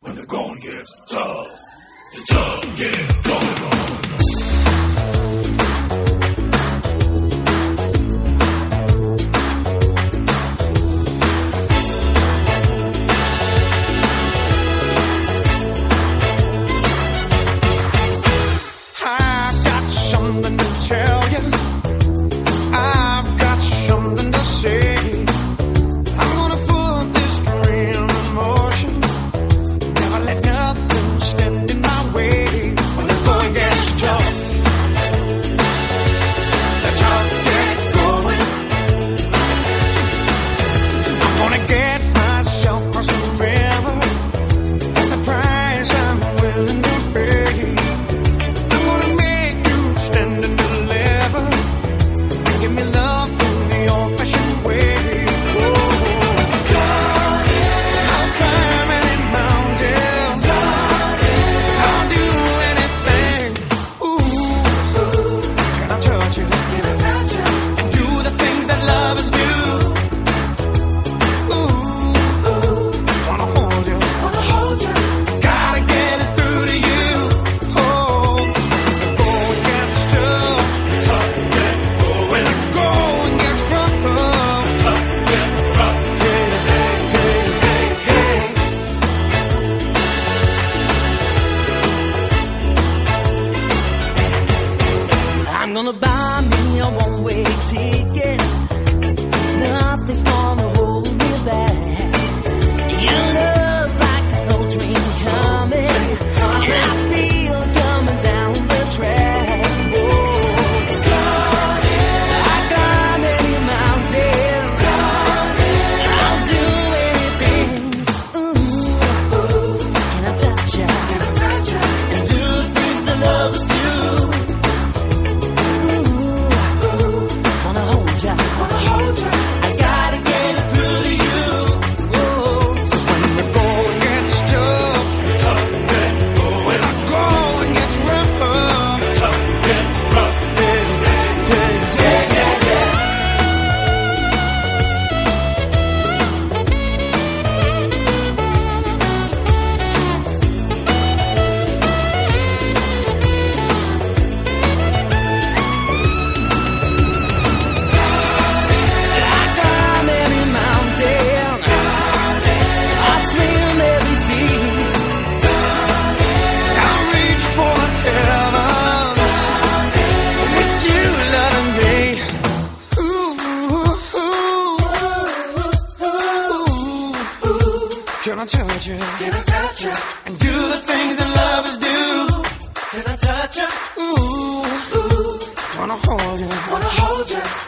When the going gets tough, the tough get going. I'm gonna buy me a one-way ticket. Nothing's gonna hold me back. Your love's like a slow dream coming, and I feel it coming down the track. I climb any mountain, I'll do anything. Ooh, can I touch ya? And do the things that lovers do. Can I touch you? Can I touch you? And do the things that lovers do. Can I touch you? Ooh, ooh. Wanna hold you? Wanna hold you?